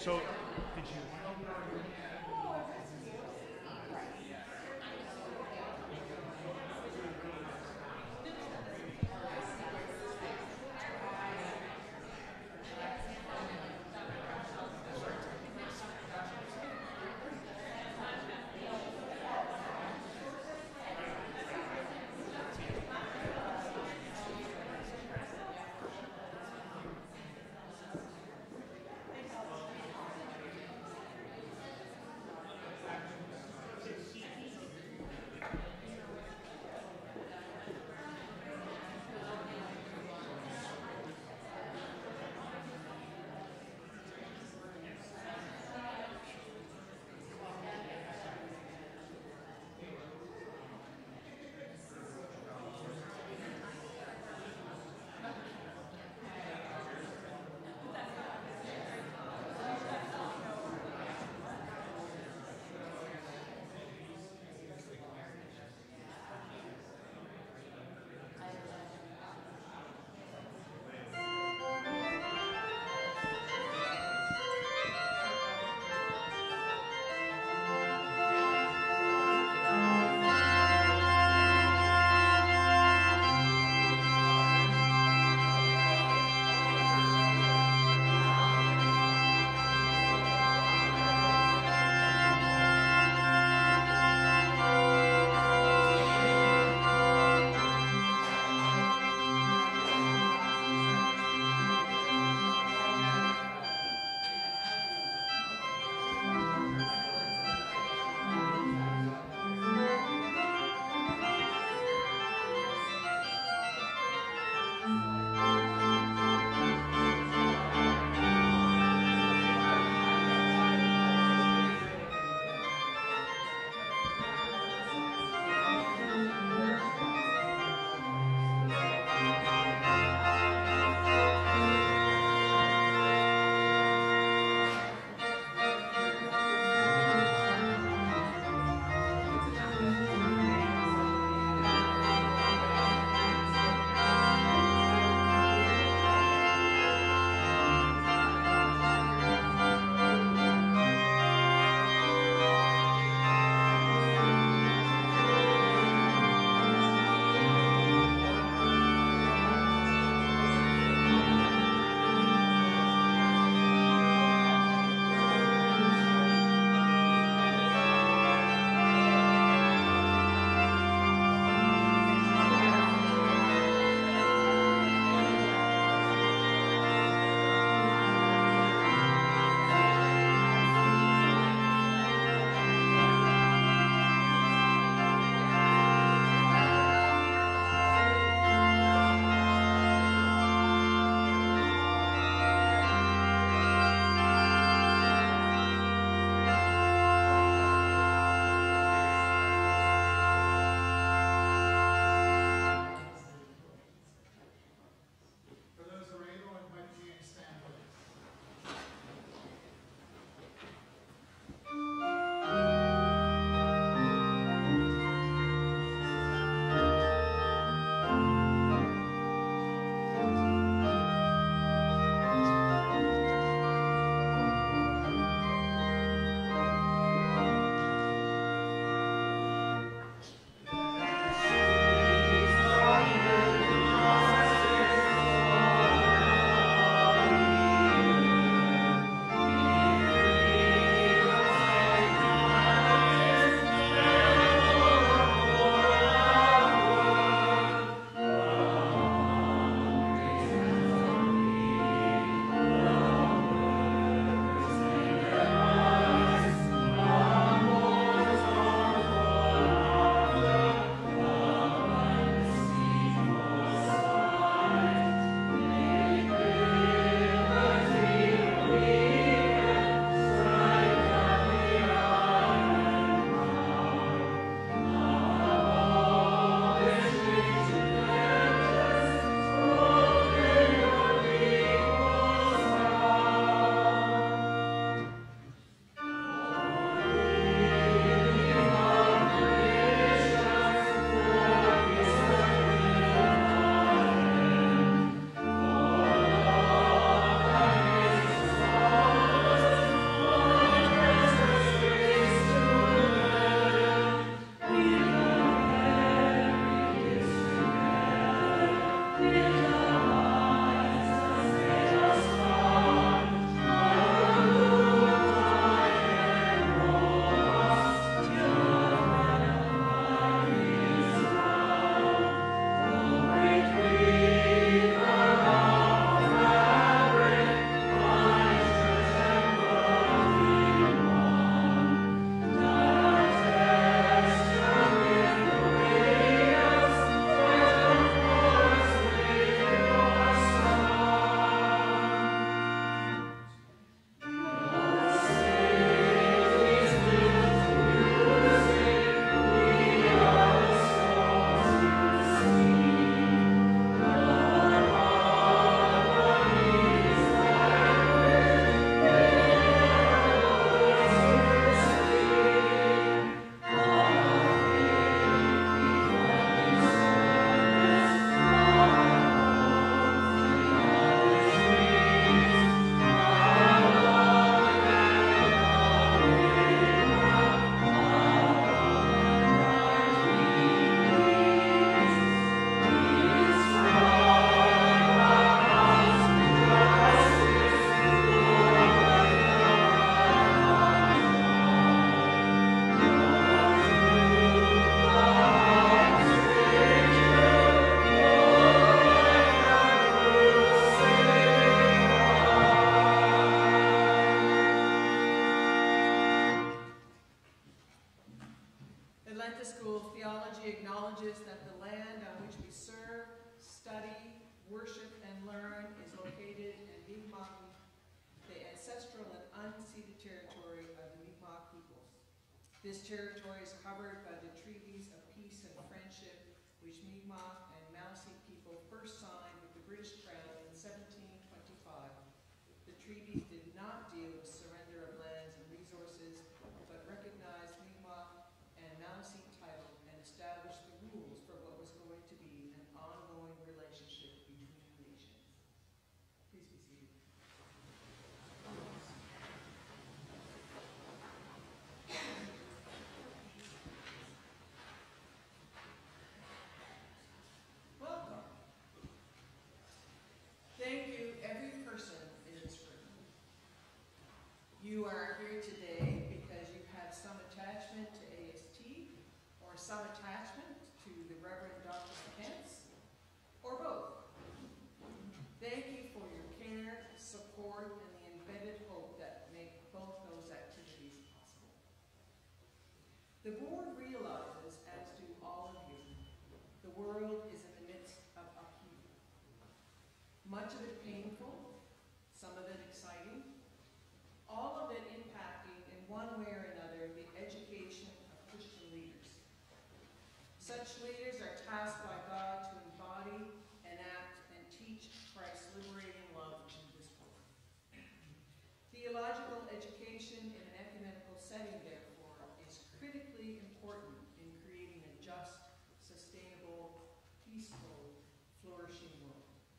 So, did you? Atlantic School of Theology acknowledges that the land on which we serve, study, worship, and learn is located in Mi'kmaq, the ancestral and unceded territory of the Mi'kmaq peoples. This territory is covered by the treaties of peace and friendship which Mi'kmaq and Maliseet people first signed with the British Crown in 1725. The treaties did not deal with surrender of lands and resources, but recognized Mi'kmaq and Maliseet title and established the rules for what was going to be an ongoing relationship between nations. Please be seated. Welcome. Thank you, every person in this room. You are here today because you have some attachment to AST, or some attachment to the Reverend Dr. McCance, or both. Thank you for your care, support, and the embedded hope that make both those activities possible. The board realizes, as do all of you, the world is in the midst of upheaval. Much of it painful, some of it exciting, all of it impacting in one way or another the education of Christian leaders. Such leaders are tasked by God to embody, enact, and teach Christ's liberating love in this world. Theological education in an ecumenical setting, therefore, is critically important in creating a just, sustainable, peaceful, flourishing world.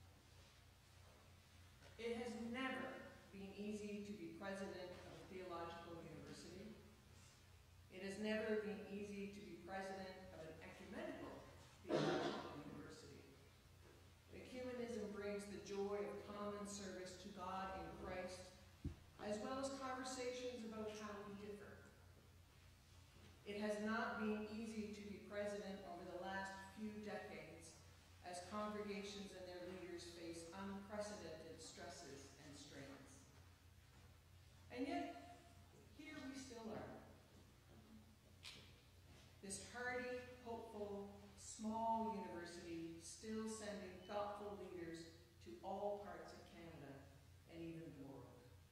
It has never been easy to be president of a theological university. It has never been easy to be president of an ecumenical theological university. Ecumenism brings the joy of common service to God in Christ, as well as conversations about how we differ. It has not been easy to be president over the last few decades, as congregations and their leaders face unprecedented stresses and strains. And yet, here we still are. This hardy, hopeful, small university still sending thoughtful leaders to all parts of Canada and even the world.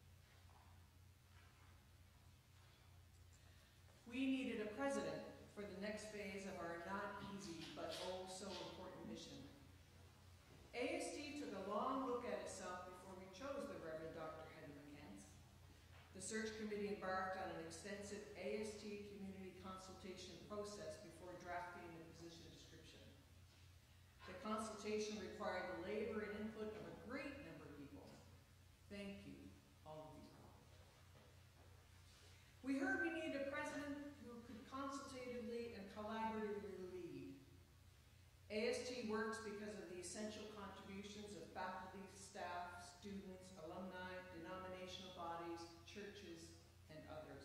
We needed a president for the next phase of our not easy but oh so important mission. AST took a long look at itself before we chose the Reverend Dr. McCance. The search committee embarked on an extensive AST community consultation process before drafting the position description. The consultation required the labor and input of a great number of people. Thank you, all of you. We heard we needed a president who could consultatively and collaboratively lead. AST works because of the essential contributions of faculty, staff, students, alumni, denominational bodies, churches, and others.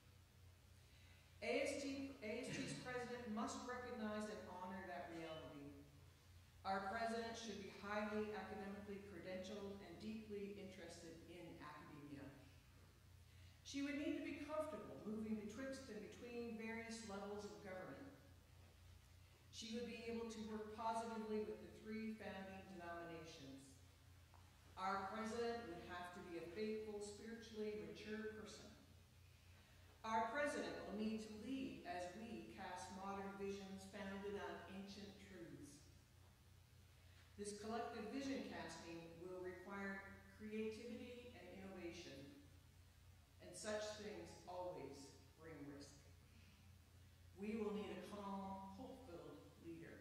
AST's president must recognize and honor that reality. Our president should be highly academically credentialed and deeply interested in academia. She would need to be comfortable moving betwixt and between various levels of government. She would be able to work positively with the three founding denominations. Our president would have to be a faithful, spiritually mature person. Our president will need to lead as we cast modern visions founded on ancient truths. This collective vision casting will require creativity and innovation, and such things always bring risk. We will need a calm, hope-filled leader.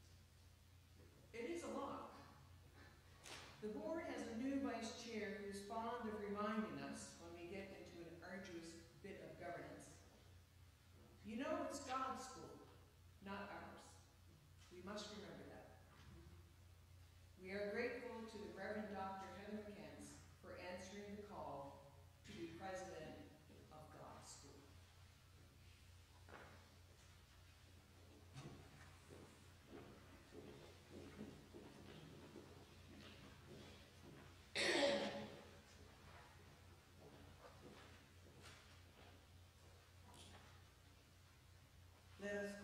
It is a lot. The board has a new vice chair who is fond of reminding us when we get into an arduous bit of governance. You know, it's God's school, not ours. We must remember that. We are grateful to the Reverend Dr. McCance for answering the call to be president of God's school. Let us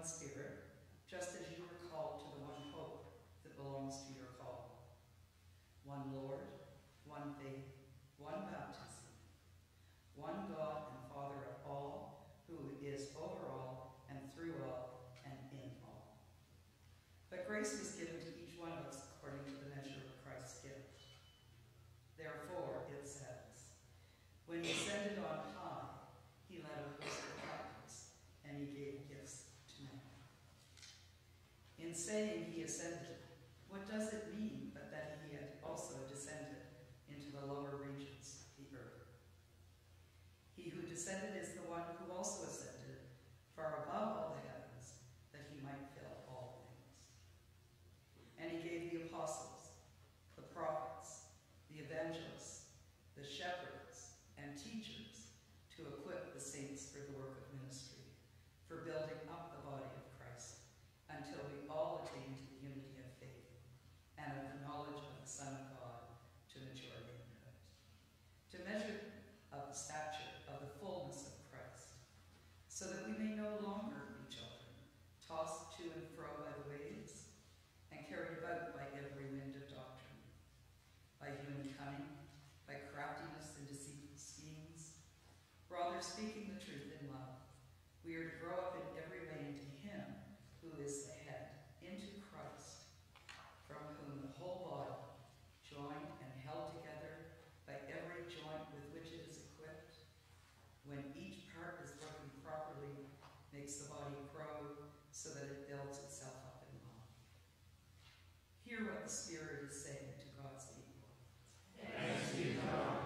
Spirit, just as you were called to the one hope that belongs to your call. One Lord, one faith, one baptism, one God and Father of all, who is over all and through all and in all. But grace was given to each one of us according to the measure of Christ's gift. Therefore, it says, when he ascended on high, he led a host of captives, and he gave gifts to men. In saying he ascended, what does it mean but that he had also descended into the lower regions, the earth? He who descended is the one who also ascended far above all the heavens, that he might fill all things. And he gave the apostles, the prophets, the evangelists, the shepherds, and teachers to equip the saints for the work of ministry, for building up the body of Christ, until we all attain to the unity of faith and of the knowledge of the Son of God, to mature manhood, to measure of the stature of the fullness of Christ, so that we may no longer be children, tossed to and fro by the waves, and carried about by every wind of doctrine, by human cunning, by craftiness and deceitful schemes. Rather, speaking the truth in love, we are to grow up in every way into him who is the head, into Christ, from whom the whole body, joined and held together by every joint with which it is equipped, when each part is working properly, makes the body grow so that it builds itself up in love. Hear what the Spirit is saying to God's people. Thanks be to God.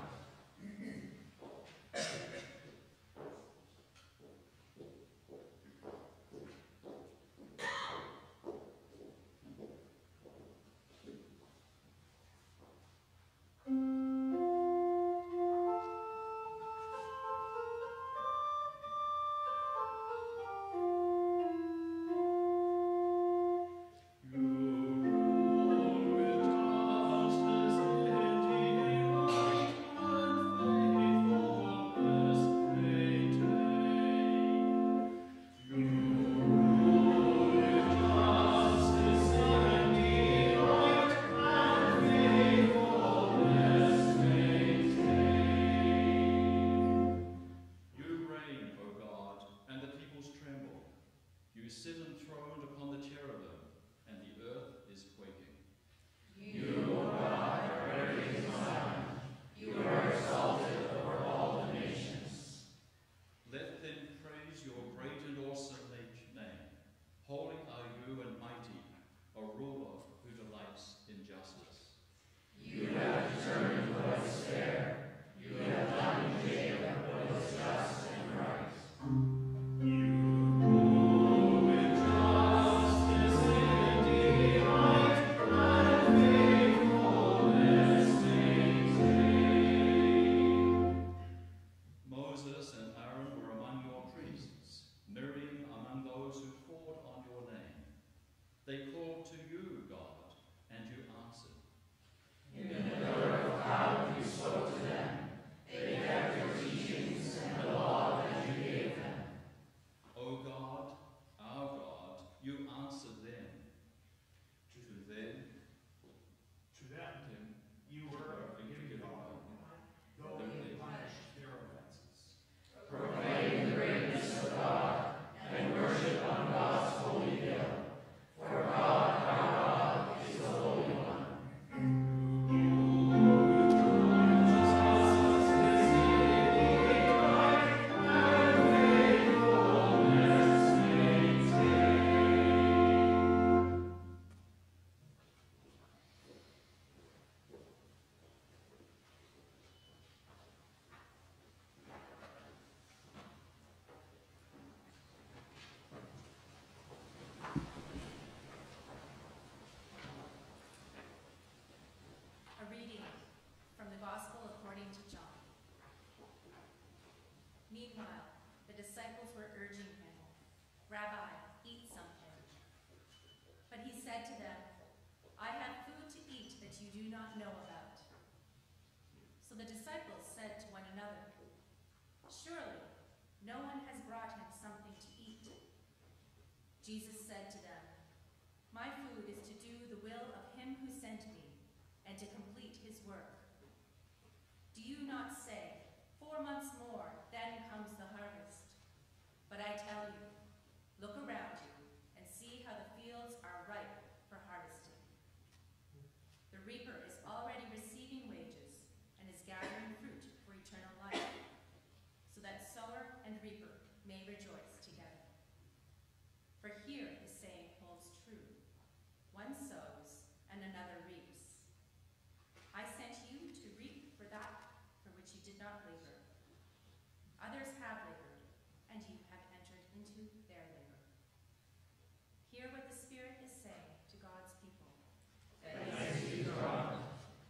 to complete his work. Do you not say, 4 months more, then comes the harvest? But I tell you, look around you and see how the fields are ripe for harvesting. The reaper is already receiving wages and is gathering fruit for eternal life, so that sower and reaper may rejoice together. For here the saying holds true: one sows and another reaps. I sent you to reap for that for which you did not labor. Others have labored, and you have entered into their labor. Hear what the Spirit is saying to God's people. Thanks be to God.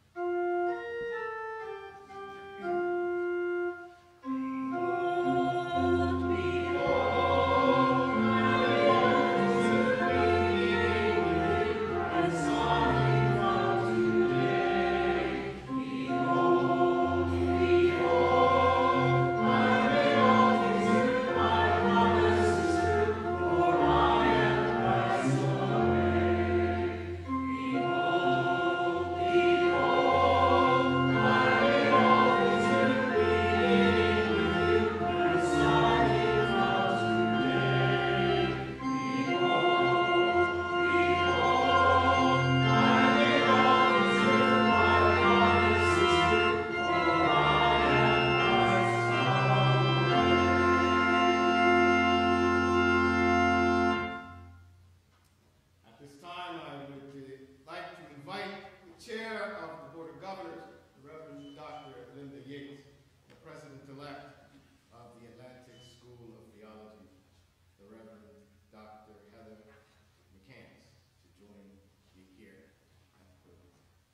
President-elect of the Atlantic School of Theology, the Reverend Dr. Heather McCance, to join me here at the podium.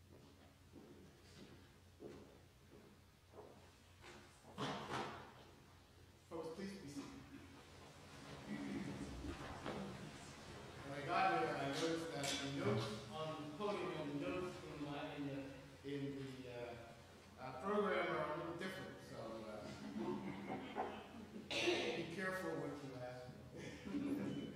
Folks, please be seated. When I got here, I noticed that the notes on the podium and the notes in the program are a little different. Be careful what you ask me.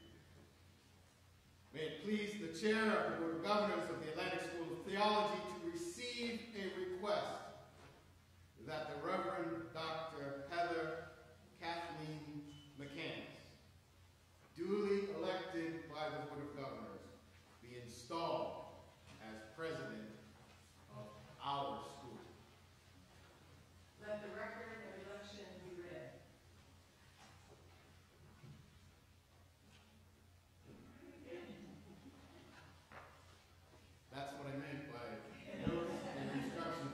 May it please the Chair of the Board of Governors of the Atlantic School of Theology to receive a request that the Reverend Dr. Heather Kathleen McCance, duly elected by the Board of Governors, be installed as President of our school. Let the record of election be read. That's what I meant by notes and instructions.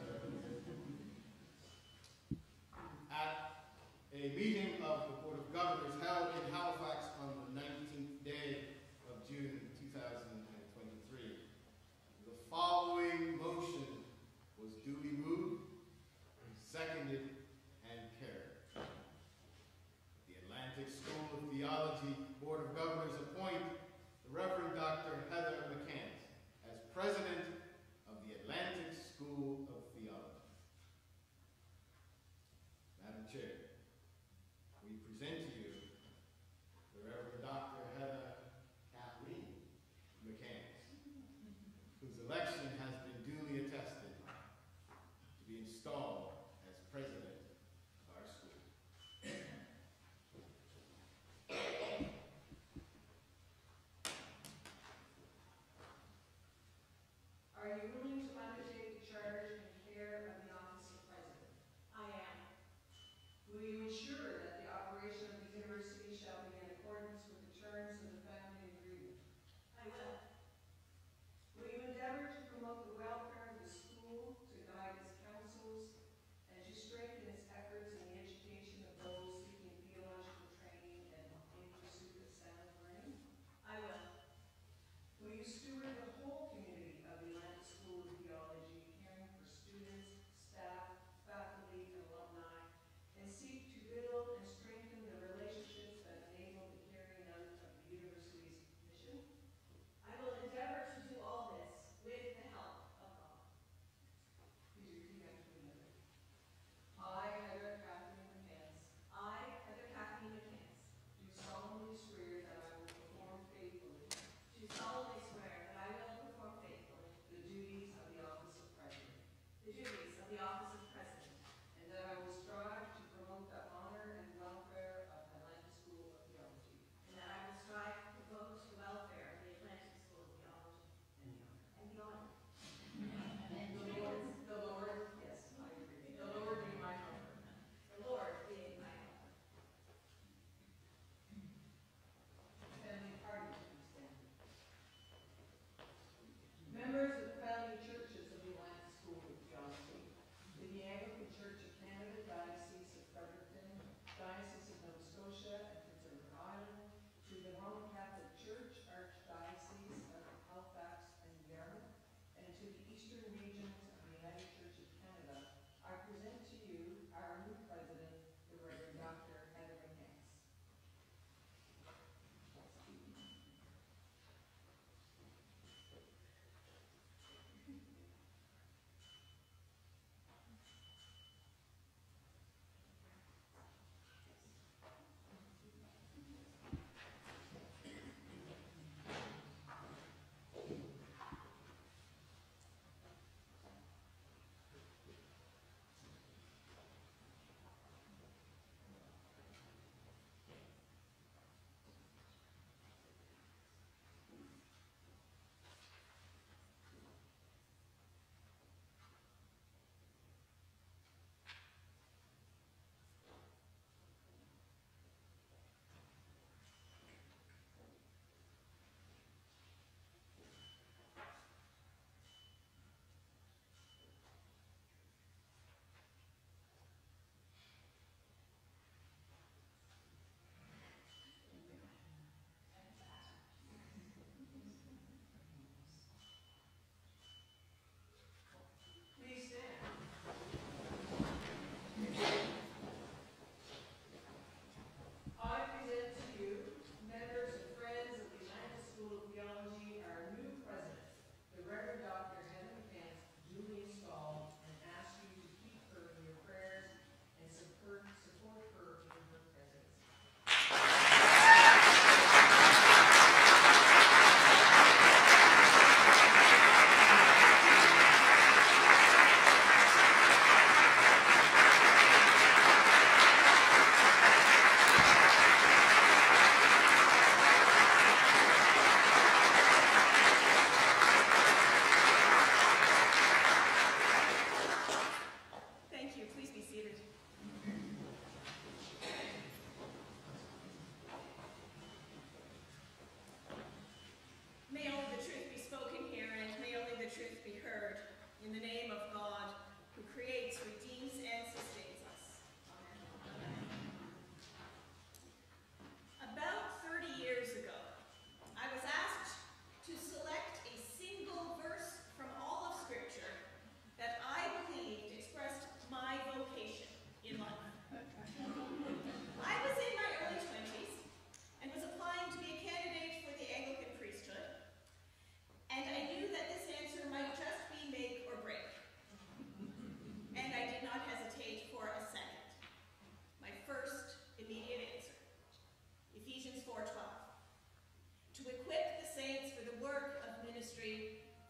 At a meeting of the Board of Governors held in Halifax on the 19th day of June 2023, the following motion was duly moved, seconded, and carried. The Atlantic School of Theology Board of Governors appoint the Reverend Dr. Heather McCance as President of the Atlantic School of Theology. Madam Chair, we present to you the Reverend Dr. Heather Kathleen McCance, whose election has been duly attested to be installed as President of our school.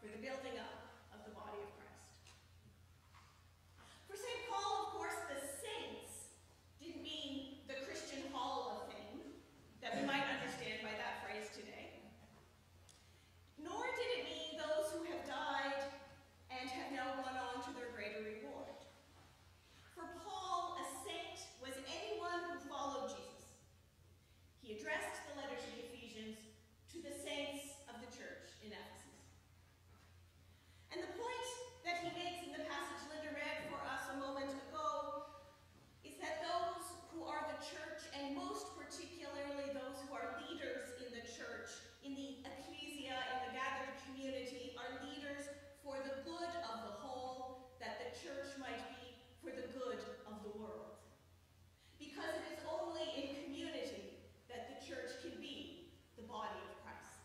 for the building up of the body of Christ. For St. Paul, of course, the saints didn't mean the Christian Hall of Fame that we might understand by that phrase today. Nor did it mean those who have died and have now gone on to their greater reward. For Paul, a saint was anyone who followed Jesus. He addressed the letter to the Ephesians to the saints of the church in Ephesus. And the point that he makes in the passage Linda read for us a moment ago is that those who are the church, and most particularly those who are leaders in the church, in the ecclesia, in the gathered community, are leaders for the good of the whole, that the church might be for the good of the world. Because it is only in community that the church can be the body of Christ.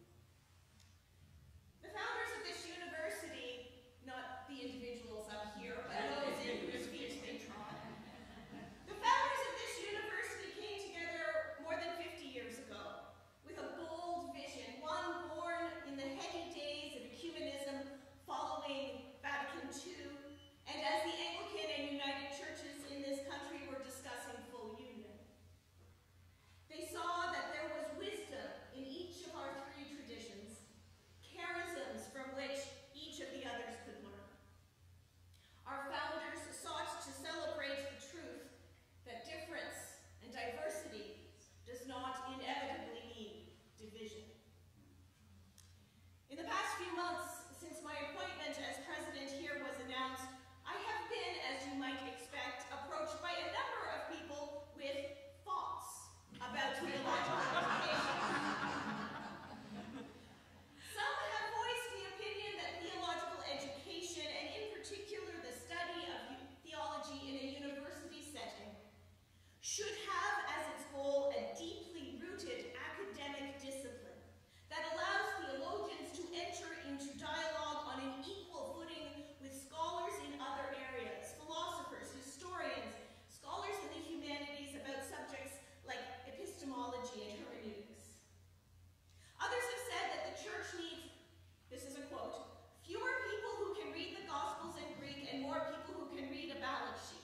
The founders of this university, not the individuals up here, but those in whose feet they trod, the founders of this university came together more than 50 years ago with a bold vision, one born in the heady days of ecumenism following Vatican II, and as the Anglican and United Churches in this country were discussing full union. They saw that there was wisdom in each of our three traditions, charisms from which each of the others could learn. Our founders sought to celebrate the truth that difference and diversity does not inevitably mean division. In the past few months, since my appointment as president here was announced, I have been, as you might expect, approached by a number of people with thoughts about theological education. Some have voiced the opinion that theological education, and in particular the study of theology in a university setting, should have as its goal a deeply rooted academic discipline that allows theologians to enter into dialogue on an equal footing with scholars in other areas, philosophers, historians, scholars in the humanities about subjects like epistemology and hermeneutics. Others have said that the church needs, this is a quote, fewer people who can read the Gospels in Greek and more people who can read a balance sheet.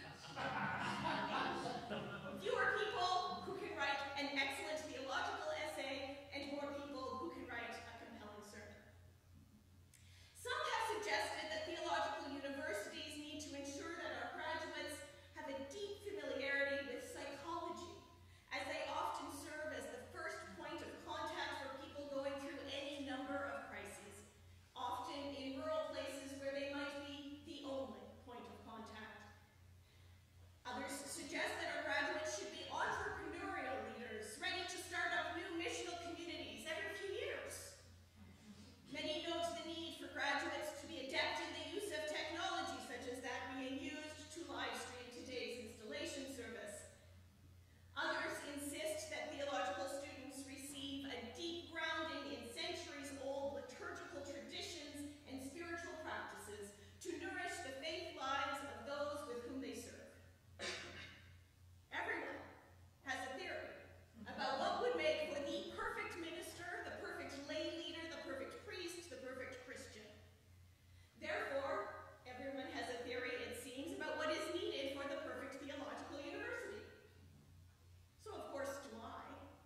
Fewer people who can write an excellent theological essay and more people who can write a compelling sermon. Some have suggested that theological universities need to ensure that our graduates have a deep familiarity with psychology, as they often serve as the first point of contact for people going through any number of crises, often in rural places where they might be the only point of contact. Others suggest that our graduates should be entrepreneurial leaders, ready to start up new missional communities every few years. Many note the need for graduates to be adept in the use of technology, such as that being used to live stream today's installation service. Others insist that theological students receive a deep grounding in centuries-old liturgical traditions and spiritual practices to nourish the faith lives of those with whom they serve. Everyone has a theory about what would make for the perfect minister, the perfect lay leader, the perfect priest, the perfect Christian. Therefore, everyone has a theory, it seems, about what is needed for the perfect theological university. So, of course, do I.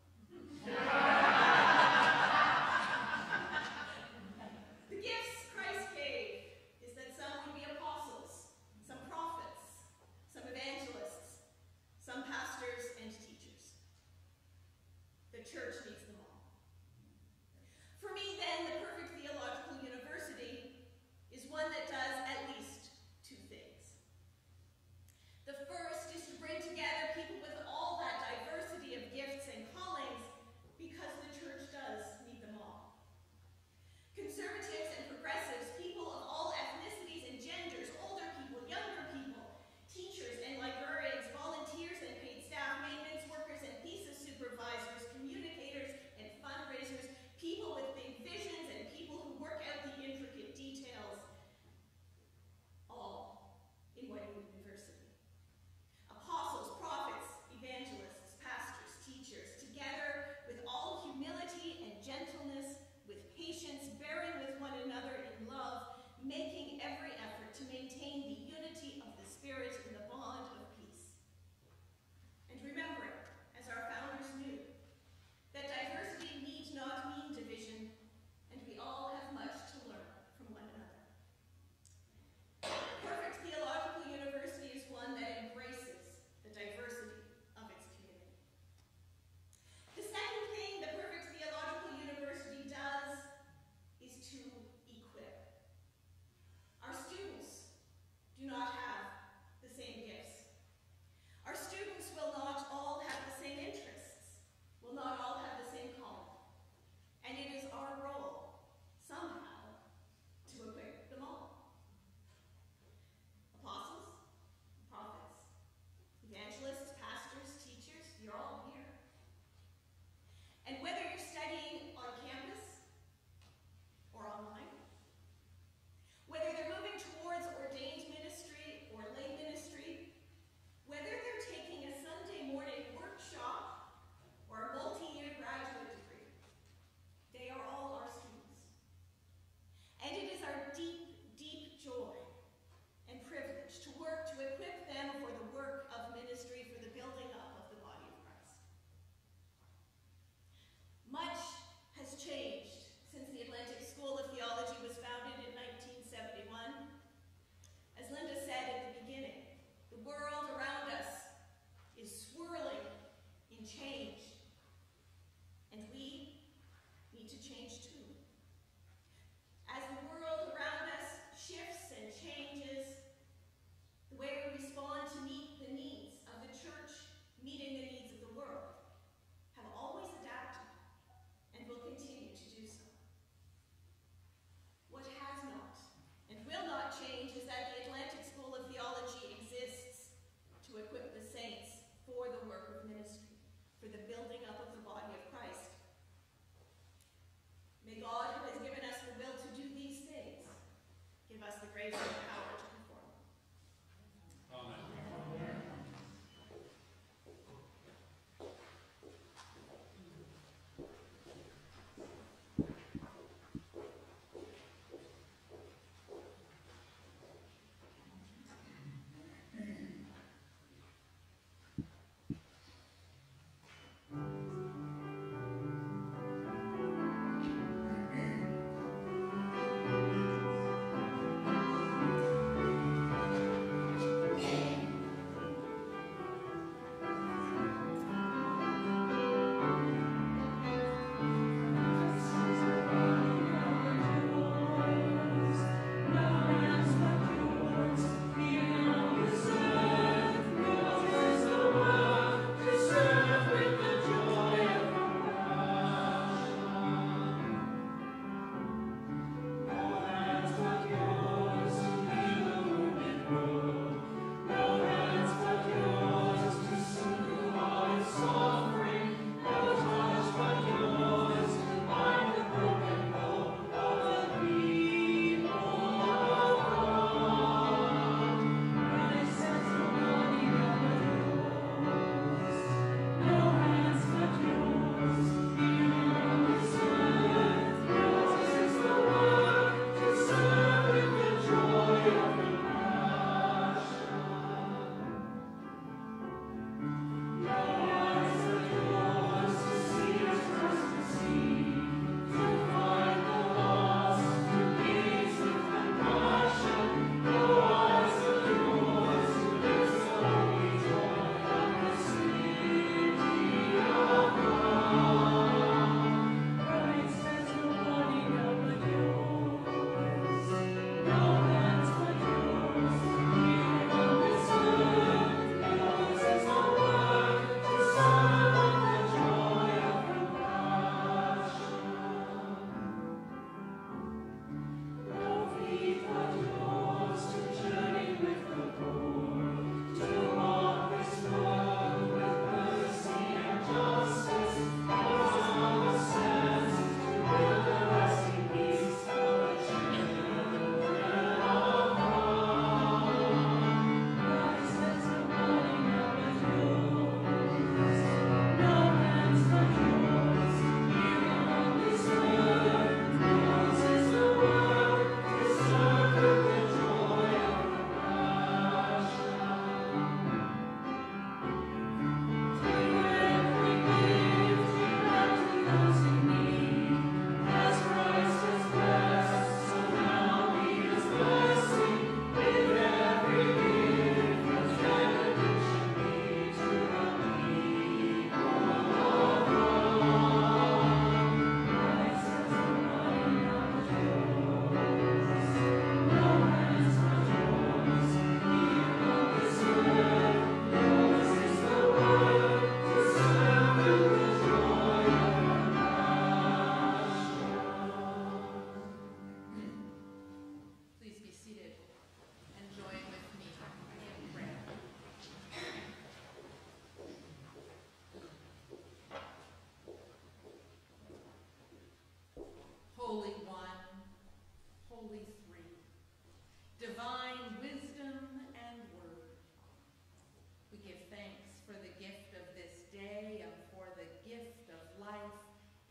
The gifts Christ gave is that some would be apostles, some prophets, some evangelists, some pastors and teachers. The church needs them all. For me, then, the perfect theological university is one that does at least two things. The first is to bring together people with all that diversity of gifts and callings, because the church does need them all. Conservatives and progressives, people of all ethnicities and genders, older people, younger people, teachers and librarians, volunteers and paid staff, maintenance workers and thesis supervisors, communicators,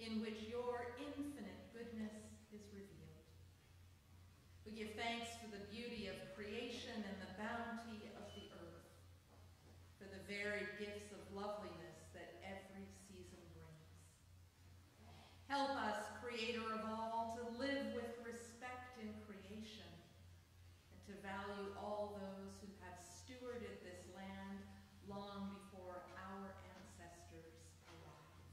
in which your infinite goodness is revealed. We give thanks for the beauty of creation and the bounty of the earth, for the varied gifts of loveliness that every season brings. Help us, Creator of all, to live with respect in creation and to value all those who have stewarded this land long before our ancestors arrived.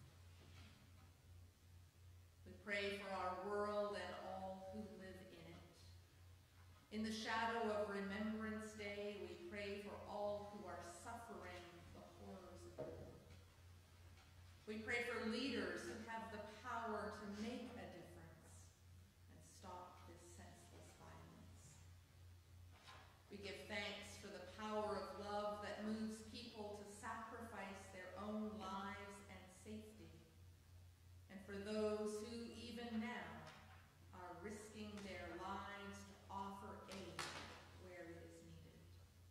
We pray for our world and all who live in it. In the shadow of Remembrance Day, we pray for all who are suffering the horrors of war. We pray for leaders who have the power to make a difference and stop this senseless violence. We give thanks for the power of love that moves people to sacrifice their own lives and safety, and for those who, even now, are risking their lives to offer aid where it is needed.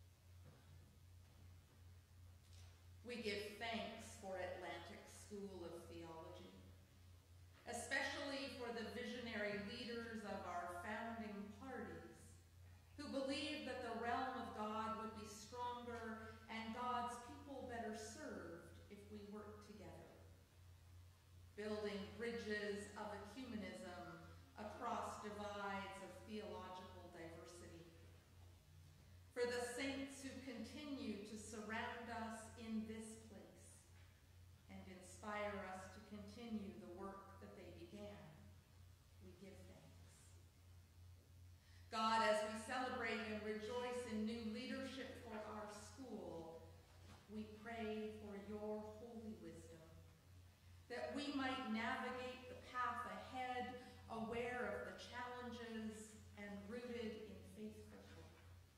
We give thanks for Atlantic School of Theology, especially for the visionary leaders of our founding parties, who believed that the realm of God would be stronger and God's people better served if we worked together, building bridges of ecumenism across divides of theological diversity. For the saints who continue to surround us in this place and inspire us to continue the work that they began, we give thanks. God, as we celebrate and rejoice in new leadership for our school, we pray for your holy wisdom, that we might navigate the path ahead, aware of the challenges and rooted in faithful hope.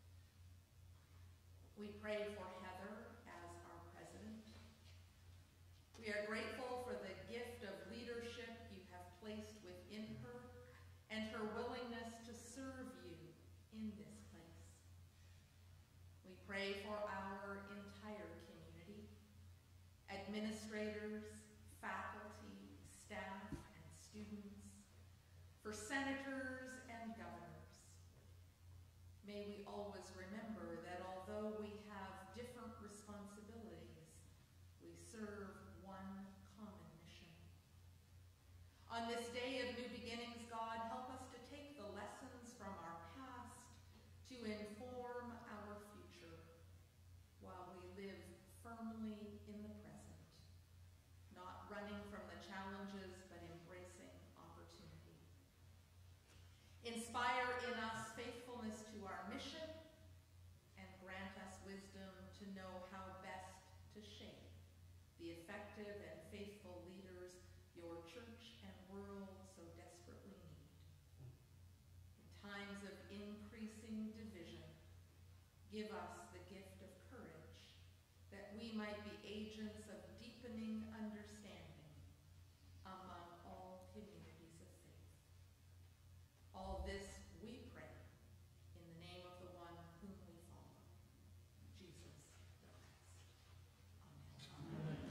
We pray for Heather as our president. We are grateful for the gift of leadership you have placed within her and her willingness to serve you in this place. We pray for our entire community, administrators, faculty, staff, and students, for senators and governors. May we always remember that although we have different responsibilities, we serve one common mission. On this day of new beginnings, God, help us to take the lessons from our past to inform our future while we live firmly in the present, not running from the challenges but embracing opportunity. Inspire in us faithfulness to our mission and grant us wisdom to know how best to shape the effective and faithful leaders your church and world so desperately need. In times of increasing division, give us the gift of courage that we might be agents of deepening understanding among all communities of faith. All this we pray in the name of the one whom we follow, Jesus the Christ. Amen.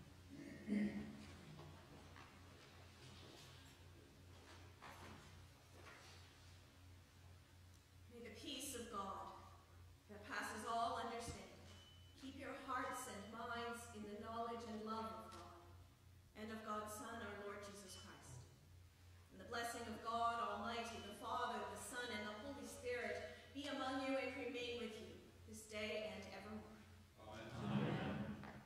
May the peace of God that passes all understanding keep your hearts and minds in the knowledge and love of God and of God's Son, our Lord Jesus Christ. And the blessing of God Almighty, the Father, the Son, and the Holy Spirit be among you and remain with you this day and evermore. Amen.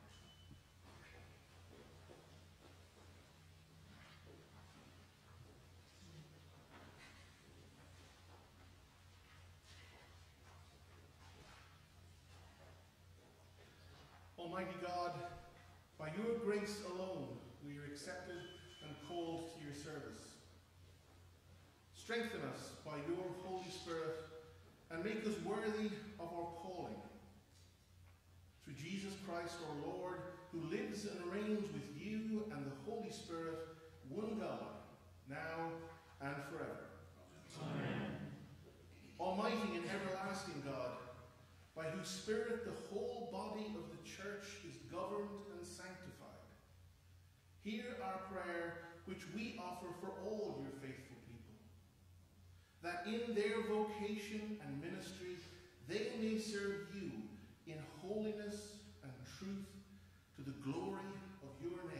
Almighty God, by your grace alone we are accepted and called to your service. Strengthen us by your Holy Spirit and make us worthy of our calling. Through Jesus Christ our Lord, who lives and reigns with you and the Holy Spirit, one God, now and forever. Amen. Almighty and everlasting God, by whose Spirit the whole body of the Church is governed and sanctified, hear our prayer which we offer for all your faithful people, that in their vocation and ministry they may serve you in holiness and truth to the glory of your